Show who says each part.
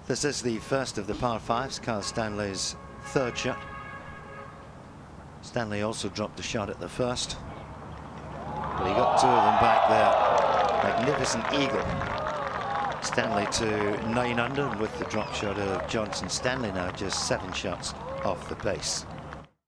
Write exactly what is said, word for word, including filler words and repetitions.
Speaker 1: This is the first of the par fives, Kyle Stanley's third shot. Stanley also dropped a shot at the first, but he got two of them back there. Magnificent eagle. Stanley to nine under, and with the drop shot of Johnson, Stanley now just seven shots off the pace.